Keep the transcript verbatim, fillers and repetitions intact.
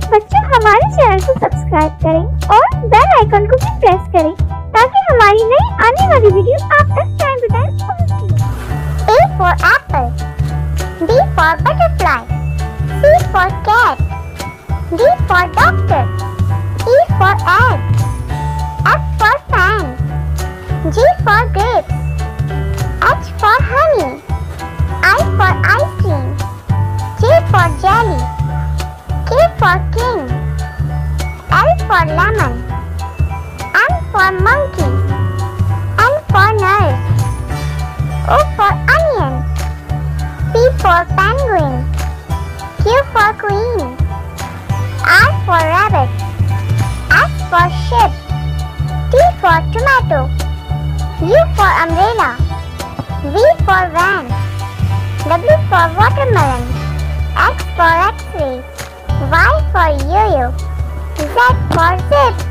बच्चों हमारे चैनल को सब्सक्राइब करें और बेल आइकन को भी प्रेस करें ताकि हमारी नई आने वाली वीडियो आप तक टाइम टू टाइम पहुंचे। A for apple, B for butterfly, C for cat, D for doctor, E for egg, F for fan, G for grapes, H for honey, I for ice cream, J for jelly, K for king, L for lemon, M for monkey, N for nurse, O for onion, P for penguin, Q for queen, R for rabbit, S for ship, T for tomato, U for umbrella, V for van, W for watermelon, X for x-ray, Y for yo-yo, Z for zip.